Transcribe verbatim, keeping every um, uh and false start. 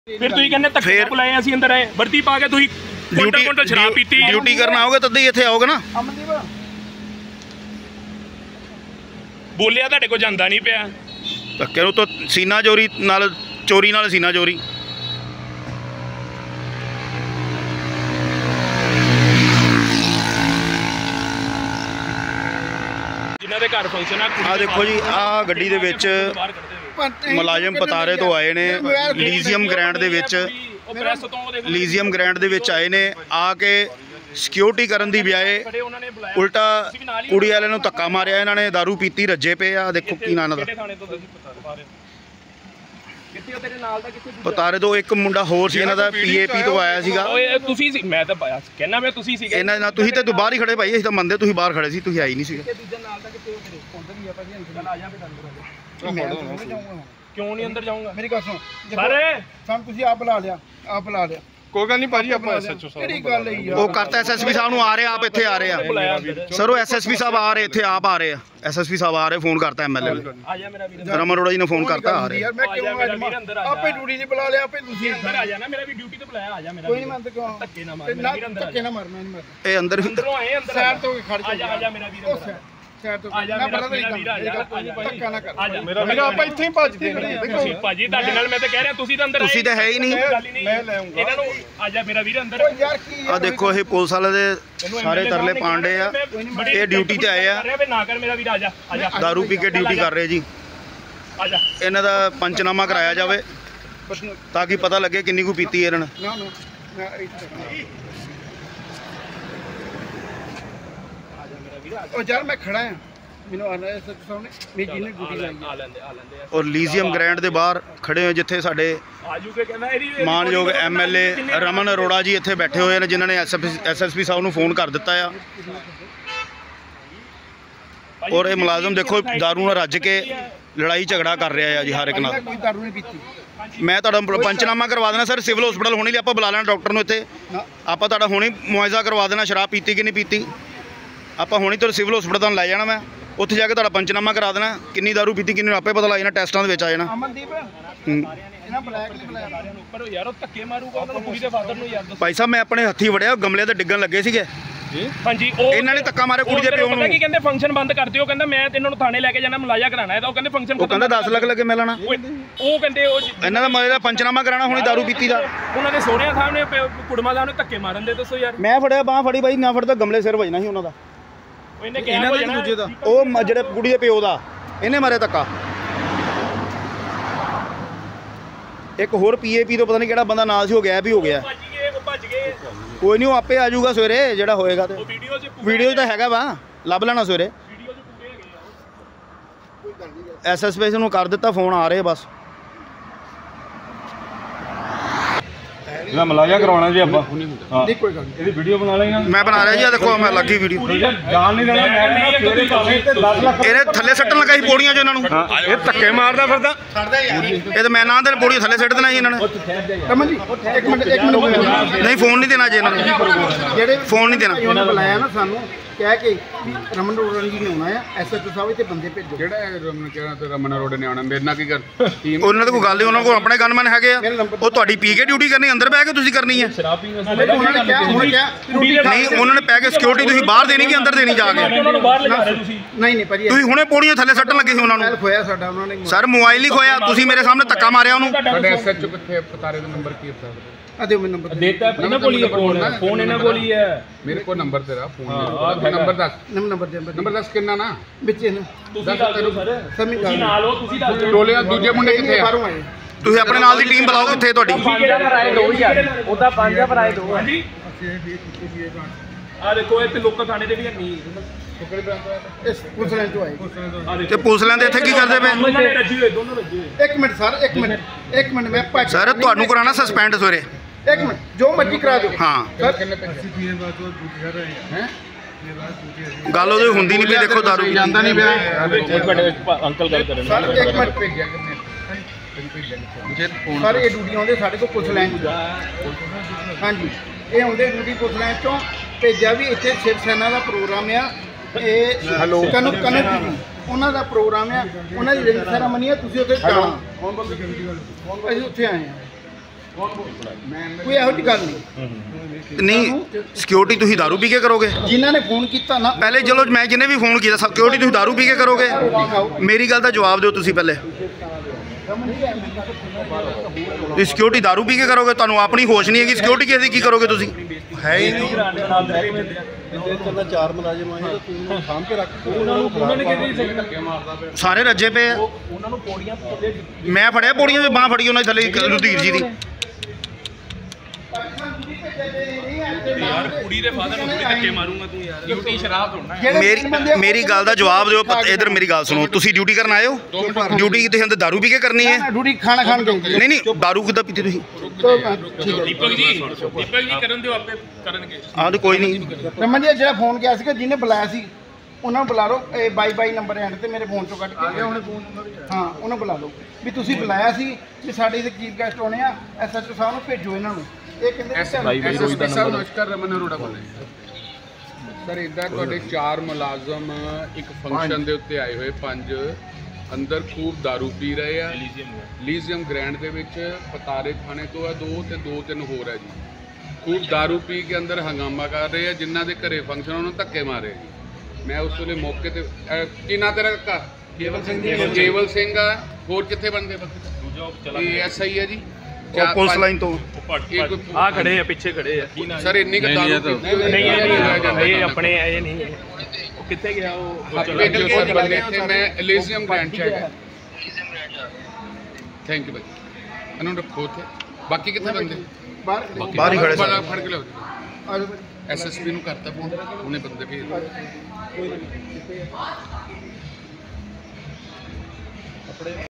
फिर तुसीं कहंदे धक्के नाल बुलाए असीं अंदर आए वर्दी पा के तुसीं ड्यूटी कोंटल शराब पीती ड्यूटी करना आओगे तद ही इत्थे आओगे ना। बोलिया तुहाडे कोल जांदा नहीं पिया धक्के नूं तो सीना चोरी नाल चोरी नाल सीना चोरी जिन्हां दे घर फंक्शन आ देखो जी आ गड्डी दे विच मुलाजम पतारे तो आए ने लीजियम ग्रैंड दे विच लीजियम ग्रैंड दे विच आए ने आके सिक्योरिटी करन दी बजाए उल्टा कुड़ी वाले नूं धक्का मारिया। इन्हां ने दारू पीती रज्जे पे आ देखो की नाम दा पतारे तो एक मुंडा होर सी इन्हां दा पीएपी तो आया सीगा। तुसीं सी मैं तां कहना मैं तुसीं सीगे इन्हां ना तुसीं ते बाहर ही खड़े भाई असीं तां मंनदे तुसीं बाहर खड़े सी तुसीं आई नहीं सीगे। क्यों नहीं अंदर जाऊंगा मेरी गल सुन सर ਸਾਨੂੰ ਤੁਸੀਂ ਆਪ ਬੁਲਾ ਲਿਆ ਆਪ ਬੁਲਾ ਲਿਆ ਕੋਈ ਗੱਲ ਨਹੀਂ ਭਾਜੀ ਆਪਾਂ ਐਸਐਚਓ ਸਾਹਿਬ ਕਿਹੜੀ ਗੱਲ ਹੈ ਯਾਰ ਉਹ ਕਰਤਾ ਐਸਐਸਪੀ ਸਾਹਿਬ ਨੂੰ ਆ ਰਹੇ ਆਪ ਇੱਥੇ ਆ ਰਹੇ ਆ ਸਰ ਉਹ ਐਸਐਸਪੀ ਸਾਹਿਬ ਆ ਰਹੇ ਇੱਥੇ ਆਪ ਆ ਰਹੇ ਆ ਐਸਐਸਪੀ ਸਾਹਿਬ ਆ ਰਹੇ ਫੋਨ ਕਰਤਾ ਐਮਐਲਏ ਨੇ ਆ ਜਾ ਮੇਰਾ ਵੀਰ ਰਮਨ ਅਰੋੜਾ ਜੀ ਨੇ ਫੋਨ ਕਰਤਾ ਆ ਰਹੇ ਯਾਰ ਮੈਂ ਕਿਉਂ ਆਪੇ ਡਿਊਟੀ ਨਹੀਂ ਬੁਲਾ ਲਿਆ ਆਪੇ ਤੁਸੀਂ ਅੰਦਰ ਆ ਜਾ ਨਾ ਮੇਰਾ ਵੀ ਡਿਊਟੀ ਤੇ ਬੁਲਾਇਆ ਆ ਜਾ ਮੇਰਾ ਕੋਈ ਨਹੀਂ ਮੰਨਦਾ ਕਿਉਂ ਧੱਕੇ ਨਾ ਮਾਰ ਮੇਰਾ ਵੀਰ ਅੰਦਰ ਧੱਕੇ ਨਾ ਮਾਰ ਮੈਂ ਨਹੀਂ ਮਾਰਦਾ ਇਹ ਅੰਦਰ ਅੰਦਰੋਂ ਆਏ ਅੰਦਰ ਸਾਈਡ ਤੋਂ ਖੜ ਜਾ ਆ ਜਾ ਆ ਜਾ ਮੇਰਾ ਵੀਰ ਅੰਦਰ ਸਾਈਡ ਤੋਂ ਆ ਜਾ ਨਾ ਮੇਰਾ ਬੜਾ ਵੀਰ ਆ ਜਾ ਧੱਕਾ ਨਾ ਕਰ ਆ ਜਾ ਮੇਰਾ ਵੀਰ ਆਪਾਂ ਇੱਥੇ ਹੀ ਭੱਜਦੇ ਨੇ ਤੁਸੀਂ ਭਾਜੀ ਤੁਹਾਡੇ ਨਾਲ ਮੈਂ ਤਾਂ ਕਹਿ ਰਿਹਾ ਤੁਸੀਂ ਤਾਂ ਅੰਦਰ ਤੁਸੀਂ ਤਾਂ ਹੈ ਹੀ ਨਹੀਂ ਮੈਂ ਲੈ ਆਉਂਗਾ ਇਹਨਾਂ ਨੂੰ ਆ ਜਾ ਮੇਰਾ ਵੀਰ ਅੰਦਰ ਯਾਰ ਕੀ ਆ ਦੇਖੋ ਇਹ ਪੁਲਿਸ ਵਾਲੇ ਦੇ ਸਾਰੇ ਤਰਲੇ ਪਾਂਡੇ ਆ ਇਹ ਡਿਊਟੀ ਤੇ ਆਏ ਆ ਨਾ ਕਰ ਮੇਰਾ ਵੀਰ ਆ ਜਾ ਆ ਜਾ ਦਾਰੂ ਪੀ ਕੇ ਡਿਊਟੀ ਕਰ ਰਹੇ ਜੀ। ਆ ਜਾ ਇਹਨਾਂ ਦਾ ਪੰਚਨਾਮਾ ਕਰਾਇਆ ਜਾਵੇ ਤਾਂ ਕਿ ਪਤਾ ਲੱਗੇ ਕਿੰਨੀ ਕੁ ਪੀਤੀ ਇਹਨਾਂ ਨੇ। ਨਾ ਨਾ ਮੈਂ ਇੱਥੇ ਉਹ ਯਾਰ ਮੈਂ ਖੜਾ ਆ ਮੈਨੂੰ ਆਣਾ ਹੈ ਸੱਚ ਸਾਹਮਣੇ ਮੇਰੀ ਜਿਹਨੇ ਡਿਊਟੀ ਲਾਈ ਆ ਲੈਂਦੇ ਆ ਲੈਂਦੇ ਔਰ ਲੀਜ਼ੀਅਮ ਗ੍ਰੈਂਡ ਦੇ ਬਾਹਰ ਖੜੇ ਹੋ ਜਿੱਥੇ ਸਾਡੇ ਆਜੂ ਕੇ ਕਹਿੰਦਾ ਇਹਦੀ ਮਾਨਯੋਗ ਐਮਐਲਏ ਰਮਨ ਅਰੋੜਾ ਜੀ ਇੱਥੇ ਬੈਠੇ ਹੋਏ ਨੇ ਜਿਨ੍ਹਾਂ ਨੇ ਐਸਐਸਪੀ ਸਾਹਿਬ ਨੂੰ ਫੋਨ ਕਰ ਦਿੱਤਾ ਆ। ਔਰ ਇਹ ਮੁਲਾਜ਼ਮ ਦੇਖੋ ਦਾਰੂ ਨਾਲ ਰੱਜ ਕੇ ਲੜਾਈ ਝਗੜਾ ਕਰ ਰਿਹਾ ਆ ਜੀ ਹਰ ਇੱਕ ਨਾਲ। ਕੋਈ ਦਾਰੂ ਨਹੀਂ ਪੀਤੀ ਮੈਂ ਤੁਹਾਡਾ ਪੰਚਨਾਮਾ ਕਰਵਾ ਦੇਣਾ ਸਰ ਸਿਵਲ ਹਸਪੀਟਲ ਹੋਣੀ ਲਈ ਆਪਾਂ ਬੁਲਾ ਲੈਣਾ ਡਾਕਟਰ ਨੂੰ ਇੱਥੇ ਆਪਾਂ ਤੁਹਾਡਾ ਹੁਣੀ ਮੁਆਇਜ਼ਾ ਕਰਵਾ ਦੇਣਾ ਸ਼ਰਾਬ ਪੀਤੀ ਕਿ ਨਹੀਂ ਪੀਤੀ ਆਪਾਂ ਹੁਣੀ ਤੁਹਾਨੂੰ ਸਿਵਲ ਹਸਪੀਟਲ ਤੁਹਾਨੂੰ ਲੈ ਜਾਣਾ ਮੈਂ ਉੱਥੇ ਜਾ ਕੇ ਤੁਹਾਡਾ ਪੰਚਨਾਮਾ ਕਰਾ ਦੇਣਾ ਕਿੰਨੀ ਦਾਰੂ ਪੀਤੀ ਕਿੰਨੀ ਆਪੇ ਪਤਾ ਲੱਗ ਜਾਣਾ ਟੈਸਟਾਂ ਦੇ ਵਿੱਚ ਆ ਜਾਣਾ। ਅਮਨਦੀਪ ਹੂੰ ਇਹਨਾਂ ਬਲੈਕ ਨਹੀਂ ਬੁਲਾਇਆ ਪਰ ਯਾਰ ਉਹ ਧੱਕੇ ਮਾਰੂਗਾ ਉਹਨਾਂ ਕੁੜੀ ਦੇ ਫਾਦਰ ਨੂੰ ਯਾਰ ਭਾਈ ਸਾਹਿਬ ਮੈਂ ਆਪਣੇ ਹੱਥੀ ਵੜਿਆ ਗਮਲੇ ਤੇ ਡਿੱਗਣ ਲੱਗੇ ਸੀਗੇ ਹਾਂਜੀ ਉਹ ਇਹਨਾਂ ਨੇ ਧੱਕਾ ਮਾਰਿਆ ਕੁੜੀ ਦੇ ਪਿਓ ਨੂੰ। ਕੀ ਕਹਿੰਦੇ ਫੰਕਸ਼ਨ ਬੰਦ ਕਰ ਦਿਓ ਕਹਿੰਦਾ ਮੈਂ ਇਹਨਾਂ ਨੂੰ ਥਾਣੇ ਲੈ ਕੇ ਜਾਣਾ ਮੁਲਾਜ਼ਾ ਕਰਾਣਾ ਹੈ ਤਾਂ ਉਹ ਕਹਿੰਦੇ ਫੰਕਸ਼ਨ ਉਹ ਕਹਿੰਦਾ ਦਸ ਲੱਖ ਲੱਗੇ ਮਿਲਣਾ ਉਹ ਕਹਿੰਦੇ ਉਹ ਇਹਨਾਂ ਦਾ ਮਤਲਬ ਪੰਚਨਾਮਾ ਕਰਾਣਾ ਹੁਣੀ ਦਾਰੂ ਪੀਤੀ ਦਾ। ਉਹਨਾਂ ਦੇ ਸੋਹਰਿਆਂ ਸਾਹਿਬ ਨੇ ਕੁੜਮਾ ਸਾਹਿਬ ਨੇ ਧੱਕੇ ਮਾਰਨ ਦੇ ਦੱਸੋ ਯਾਰ ਮੈਂ ਫੜਿਆ ਬਾਹ ਫੜੀ ਬਾਈ ਨਾ ਫੜਦਾ ਗਮਲੇ ਸਿਰ ਵੱਜਣਾ ਸੀ ਉਹਨਾਂ ਦਾ ਇਹਨੇ ਕਿਹਾ ਹੋ ਜਾਣਾ ਦੂਜੇ ਦਾ ਉਹ ਜਿਹੜੇ ਕੁੜੀ ਦੇ ਪਿਓ ਦਾ ਇਹਨੇ ਮਾਰਿਆ ਧੱਕਾ। ਇੱਕ ਹੋਰ ਪੀਏਪੀ ਤੋਂ ਪਤਾ ਨਹੀਂ ਕਿਹੜਾ ਬੰਦਾ ਨਾਲ ਸੀ ਹੋ ਗਿਆ ਵੀ ਹੋ ਗਿਆ ਭੱਜ ਗਏ ਉਹ ਭੱਜ ਗਏ ਕੋਈ ਨਹੀਂ ਉਹ ਆਪੇ ਆ ਜਾਊਗਾ ਸਵੇਰੇ ਜਿਹੜਾ ਹੋਏਗਾ ਤੇ ਵੀਡੀਓ 'ਚ ਵੀਡੀਓ ਤਾਂ ਹੈਗਾ ਵਾ ਲੱਭ ਲੈਣਾ ਸਵੇਰੇ ਵੀਡੀਓ 'ਚ ਪੂਰੇ ਹੈਗੇ ਆ ਐਸਐਸਪੀ ਨੂੰ ਕਰ ਦਿੱਤਾ ਫੋਨ ਆ ਰਹੇ ਬਸ ਇਹਦਾ ਮਲਾਜਾ ਕਰਵਾਉਣਾ ਜੀ ਆਪਾਂ ਹਾਂ ਨਹੀਂ ਕੋਈ ਗੱਲ ਨਹੀਂ ਇਹਦੀ ਵੀਡੀਓ ਬਣਾ ਲੈਣਾ ਮੈਂ ਬਣਾ ਰਿਹਾ ਜੀ ਆ ਦੇਖੋ ਮੈਂ ਲੱਗੀ ਵੀਡੀਓ ਜਾਣ ਨਹੀਂ ਦੇਣਾ ਮੈਂ ਤੇਰੇ ਭਾਵੇਂ ਤੇ ਦਸ ਲੱਖ ਇਹਨੇ ਥੱਲੇ ਸੱਟਣ ਲੱਗਾ ਸੀ ਪੌੜੀਆਂ 'ਚ ਇਹਨਾਂ ਨੂੰ ਇਹ ਧੱਕੇ ਮਾਰਦਾ ਫਿਰਦਾ ਇਹ ਤਾਂ ਮੈਂ ਨਾ ਦੇ ਪੌੜੀਆਂ ਥੱਲੇ ਸੱਟ ਦੇਣਾ ਸੀ ਇਹਨਾਂ ਨੇ। ਰਮਨ ਜੀ ਇੱਕ ਮਿੰਟ ਇੱਕ ਮਿੰਟ ਨਹੀਂ ਫੋਨ ਨਹੀਂ ਦੇਣਾ ਜੀ ਇਹਨਾਂ ਨੂੰ ਜਿਹੜੇ ਫੋਨ ਨਹੀਂ ਦੇਣਾ ਉਹਨੇ ਬੁਲਾਇਆ ਨਾ ਸਾਨੂੰ ਕਹਿ ਕੇ ਵੀ ਰਮਨ ਰੋੜਨ ਜੀ ਨੇ ਆਉਣਾ ਆ ਐਸਐਚਓ ਸਾਹਿਬ ਇੱਥੇ ਬੰਦੇ ਭੇਜੋ ਜਿਹੜਾ ਰਮਨ ਕਿਹਾ ਤੇ ਰਮਨ ਰੋਡ ਨੇ ਆਉਣਾ ਮੇਰੇ ਨਾਲ ਕੀ ਕਰ ਟੀਮ ਉਹਨਾਂ ਦੇ ਕੋਈ ਗੱਲ ਨਹੀਂ ਉਹਨਾਂ ਕੋਲ ਆਪਣੇ ਗਨਮੈਨ ਹੈਗੇ ਆ ਉਹ ਤੁਹਾਡੀ ਪੀ ਕੇ ਡਿਊਟੀ ਕਰਨੀ ਅੰਦਰ ਬਹਿ ਕੇ ਤੁਸੀਂ ਕਰਨੀ ਹੈ ਉਹਨਾਂ ਨੇ ਕਿਹਾ ਹੁਣ ਕਿਹਾ ਨਹੀਂ ਉਹਨਾਂ ਨੇ ਪੈ ਕੇ ਸਿਕਿਉਰਿਟੀ ਤੁਸੀਂ ਬਾਹਰ ਦੇਣੀ ਕਿ ਅੰਦਰ ਦੇਣੀ ਜਾ ਕੇ ਉਹਨਾਂ ਨੂੰ ਬਾਹਰ ਲਿਜਾ ਰਹੇ ਤੁਸੀਂ ਨਹੀਂ ਨਹੀਂ ਭਾਜੀ ਤੁਸੀਂ ਹੁਣੇ ਪੌੜੀਆਂ ਥੱਲੇ ਸੱਟਣ ਲੱਗੇ ਸੀ ਉਹਨਾਂ ਨੂੰ ਖੋਇਆ ਸਾਡਾ ਉਹਨਾਂ ਨੇ ਸਰ ਮੋਬਾਈਲ ਹੀ ਖੋਇਆ ਤੁਸੀਂ ਮੇਰੇ ਸਾਹਮਣੇ ਧੱਕਾ ਮਾਰਿਆ ਉਹਨੂੰ ਸਾਡੇ ਐਸਐਚਓ ਕਿੱਥੇ ਪਤਾਰੇ ਦਾ ਨੰਬਰ ਕੀ ਹੈ ਆ ਦਿਓ ਮੈਨੂੰ ਨੰਬਰ ਦੇਤਾ ਇਹਨਾਂ ਕੋਲ ਹੀ ਫੋਨ ਫੋਨ ਇਹਨਾਂ ਕੋਲ ਹੀ ਹੈ ਮੇਰੇ ਕੋਲ ਨੰਬਰ ਤੇਰਾ ਫੋਨ ਨੰਬਰ ਦੱਸ ਨੰਬਰ ਦੇ ਨੰਬਰ ਦੱਸ ਕਿੰਨਾ ਨਾ ਵਿੱਚ ਇਹਨਾਂ ਤੁਸੀਂ ਦੱਸ ਦਿਓ ਸਰ ਸਮਝ ਤੁਸੀਂ ਨਾਲ ਹੋ ਤੁਸੀਂ ਦੱਸ ਦਿਓ ਟੋਲੇ ਦੂਜੇ ਮੁੰਡੇ ਕਿੱਥੇ ਆ ਬਾਹਰੋਂ ਆਏ ਤੁਸੀਂ ਆਪਣੇ ਨਾਲ ਦੀ ਟੀਮ ਬੁਲਾਓ ਕਿੱਥੇ ਤੁਹਾਡੀ ਭਰਾਏ ਦੋ ਯਾਰ ਉਹਦਾ ਪੰਜ ਆ ਭਰਾਏ ਦੋ ਹਾਂਜੀ ਆ ਦੇਖੋ ਇੱਥੇ ਲੋਕਾਂ ਥਾਣੇ ਦੇ ਵੀ ਨਹੀਂ ਇਸ ਪੁਲਿਸ ਲਾਈਨ ਤੋਂ ਆਏ ਤੇ ਪੁਲਿਸ ਲੈਂਦੇ ਇੱਥੇ ਕੀ ਕਰਦੇ ਪਏ ਦੋਨੋਂ ਨੇ ਰੱਜੀ ਹੋਏ ਦੋਨੋਂ ਰੱਜੀ ਹੋਏ ਇੱਕ ਮਿੰਟ ਸਰ ਇੱਕ ਮਿੰਟ ਇੱਕ ਮਿੰਟ ਮੈਂ ਭੱਜ ਸਰ ਤੁਹਾਨੂੰ ਕਰਾਣਾ ਸਸਪੈਂਡ ਸਵੇਰੇ ਇੱਕ ਮਿੰਟ ਜੋ ਮਰਜ਼ੀ ਕਰਾ ਦਿਓ ਹਾਂ ਸਰ ਕਿੰਨੇ ਪੈਸੇ ਹੈ ਗੱਲ ਉਹਦੀ ਹੁੰਦੀ ਨਹੀਂ ਪਈ ਦੇਖੋ ਦਾਰੂ ਜਾਂਦਾ ਨਹੀਂ ਪਿਆ ਇੱਕ ਮਿੰਟ ਅੰਕਲ ਗੱਲ ਕਰਨ ਸਰ ਇੱਕ ਮਿੰਟ ਭੇਜਿਆ ਕਿੰਨੇ ਜੇ ਫੋਨ ਸਰ ਇਹ ਡਿਊਟੀ ਆਉਂਦੇ ਸਾਡੇ ਕੋਲ ਪੁਲਿਸ ਲਾਈਨ ਤੋਂ ਹਾਂਜੀ ਇਹ ਆਉਂਦੇ ਡਿਊਟੀ ਪੁਲਿਸ ਲਾਈਨ ਤੋਂ ਭੇਜਿਆ ਵੀ ਇੱਥੇ ਸ਼ਿਵ ਸੈਨਾ ਦਾ ਪ੍ਰੋਗਰਾਮ ਆ ਇਹ ਹੈਲੋ ਕਨਕ ਕਨਕ ਉਹਨਾਂ ਦਾ ਪ੍ਰੋਗਰਾਮ ਆ ਉਹਨਾਂ ਦੀ ਰਿੰਗ ਸੈਰਾਮਨੀ ਆ ਤੁਸੀਂ ਉੱਥੇ ਜਾਣਾ ਅਸੀਂ ਉੱਥੇ ਆਏ ਆ ਕੋਈ ਇਹੋ ਜਿਹੀ ਗੱਲ ਨਹੀਂ। ਨਹੀਂ ਸਿਕਿਉਰਿਟੀ ਤੁਸੀਂ ਦਾਰੂ ਪੀ ਕੇ ਕਰੋਗੇ? ਜਿਨ੍ਹਾਂ ਨੇ ਫੋਨ ਕੀਤਾ ਨਾ ਪਹਿਲੇ ਚਲੋ ਮੈਂ ਜਿਹਨੇ ਵੀ ਫੋਨ ਕੀਤਾ ਸਿਕਿਉਰਿਟੀ ਤੁਸੀਂ ਦਾਰੂ ਪੀ ਕੇ ਕਰੋਗੇ? ਮੇਰੀ ਗੱਲ ਦਾ ਜਵਾਬ ਦਿਓ ਤੁਸੀਂ ਪਹਿਲੇ। ਤੁਸੀਂ ਸਿਕਿਉਰਿਟੀ ਦਾਰੂ ਪੀ ਕੇ ਕਰੋਗੇ? ਤੁਹਾਨੂੰ ਆਪਣੀ ਹੋਸ਼ ਨਹੀਂ ਹੈਗੀ, ਸਿਕਿਉਰਿਟੀ ਕਿਸੇ ਦੀ ਕੀ ਕਰੋਗੇ ਤੁਸੀਂ? ਹੈ ਹੀ ਨਹੀਂ। ਚਾਰ ਮੁਲਾਜ਼ਮ ਆਏ ਤੂੰ ਸਾਂਭ ਕੇ ਰੱਖ ਉਹਨਾਂ ਨੂੰ ਉਹਨਾਂ ਨੇ ਕਿਹਦੀ ਧੱਕੇ ਮਾਰਦਾ ਪਿਆ ਸਾਰੇ ਰੱਜੇ ਪਏ ਆ। ਉਹਨਾਂ ਨੂੰ ਪੌੜੀਆਂ ਮੈਂ ਫੜਿਆ ਪੌੜੀਆਂ 'ਚ ਬਾਂਹ ਫੜੀ ਉਹਨਾਂ ਦੀ ਥੱਲੇ ਰੁਧੀਰ ਜੀ ਦੀ। ਯਾਰ ਕੁੜੀ ਦੇ ਫਾਦਰ ਨੂੰ ਥੋੜੀ ਧੱਕੇ ਮਾਰੂੰਗਾ ਤੂੰ ਯਾਰ। ਡਿਊਟੀ ਸ਼ਰਾਬ ਥੋੜਨਾ ਮੇਰੀ ਮੇਰੀ ਗੱਲ ਦਾ ਜਵਾਬ ਦਿਓ। ਇਧਰ ਮੇਰੀ ਗੱਲ ਸੁਣੋ, ਤੁਸੀਂ ਡਿਊਟੀ ਕਰਨ ਆਏ ਹੋ? ਡਿਊਟੀ ਤੁਸੀਂ ਅੰਦਰ ਦਾਰੂ ਪੀ ਕੇ ਕਰਨੀ ਹੈ? ਡਿਊਟੀ ਖਾਣਾ ਖਾਣ ਗਏ। ਨਹੀਂ ਨਹੀਂ ਦਾਰੂ ਕਿੱਦਾਂ ਪੀਤੀ ਤੁਸੀਂ? ਦੀਪਕ ਜੀ ਦੀਪਕ ਜੀ ਕਰਨ ਦਿਓ, ਆਪੇ ਕਰਨਗੇ। ਆਹ ਤੇ ਕੋਈ ਨਹੀਂ। ਰਮਨ ਜੀ ਜਿਹੜਾ ਫੋਨ ਗਿਆ ਸੀਗਾ ਜਿਹਨੇ ਬੁਲਾਇਆ ਸੀ ਉਹਨਾਂ ਨੂੰ ਬੁਲਾ ਲਓ। ਇਹ ਬਾਈ ਬਾਈ ਨੰਬਰ ਐਂਡ ਤੇ ਮੇਰੇ ਫੋਨ ਚੋਂ ਕੱਢ ਕੇ ਆ ਗਿਆ ਉਹਨੇ ਫੋਨ। ਹਾਂ ਉਹਨਾਂ ਬੁਲਾ ਲਓ ਵੀ ਤੁਸੀਂ ਬੁਲਾਇਆ ਸੀ ਵੀ ਸਾਡੇ ਇੱਥੇ ਚੀਫ ਗੈਸਟ ਆਉਣੇ ਆ, ਐਸਐਚਓ ਸਾਹਿਬ ਨੂੰ ਭੇਜੋ ਇਹਨਾਂ ਨੂੰ। ਇਹ ਕਹਿੰਦੇ ਐਸਐਸਪੀ ਸਾਹਿਬ ਨਮਸਕਾਰ, ਰਮਨ ਅਰੋੜਾ ਬੋਲ ਰਿਹਾ ਸਰ। ਇੱਦਾਂ ਤੁਹਾਡੇ ਚਾਰ ਮੁਲਾਜ਼ਮ ਇੱਕ ਫੰਕਸ਼ਨ ਦੇ ਉੱਤੇ ਆਏ ਹੋਏ, ਪੰਜ ਅੰਦਰ ਖੂਬ ਦਾਰੂ ਪੀ ਰਹੇ ਆ ਲੀਜ਼ੀਅਮ ਗ੍ਰੈਂਡ ਦੇ ਵਿੱਚ। ਪਤਾਰੇ ਥਾਣੇ ਤੋਂ ਆ ਦੋ ਤੇ ਦੋ ਤਿੰਨ ਹੋਰ ਹੈ ਜੀ। ਖੂਬ ਦਾਰੂ ਪੀ ਕੇ ਅੰਦਰ ਹੰਗਾਮਾ ਕਰ ਰਹੇ ਆ। ਜਿਨ੍ਹਾਂ ਦੇ ਘਰੇ ਫੰਕਸ਼ਨ ਉਹਨਾਂ ਨੂੰ ਧੱਕੇ ਮਾਰੇ ਜੀ। ਮੈਂ ਉਸ ਵੇਲੇ ਮੌਕੇ ਤੇ ਕੀ ਨਾਂ ਤੇਰਾ ਕਾਕਾ? ਕੇਵਲ ਸਿੰਘ। ਕੇਵਲ ਸਿੰਘ ਆ। ਹੋਰ ਕਿੱਥੇ ਬੰਦੇ? ਇਹ ਐਸਆਈ ਹੈ ਜੀ ਪੁਲਿਸ ਲਾਈਨ ਤੋਂ। ਆ ਖੜੇ ਆ, ਪਿੱਛੇ ਖੜੇ ਆ ਸਰ। ਇੰਨੀ ਕੁ ਦਾਰੂ ਨਹੀਂ ਇਹ ਆਪਣੇ ਇਹ ਨਹੀਂ ਉਹ ਕਿੱਥੇ ਗਿਆ? ਉਹ ਸਰ ਬੰਦੇ ਇੱਥੇ ਮੈਂ ਲੀਜ਼ੀਅਮ ਗ੍ਰੈਂਡ ਚ ਹੈਗਾ। ਥੈਂਕ ਯੂ ਭਾਈ। ਇਹਨੂੰ ਰੱਖੋ ਉੱਥੇ। ਬਾਕੀ ਕਿੱਥੇ ਬੰਦੇ? ਬਾਹਰ ਬਾਹਰ ਹੀ ਖੜੇ ਸਰ। ਫੜ ਕੇ ਲਿਆਓ। ਐਸਐਸਪੀ ਨੂੰ ਕਰਤਾ ਫੋਨ, ਉਹਨੇ ਬੰਦੇ ਭੇਜ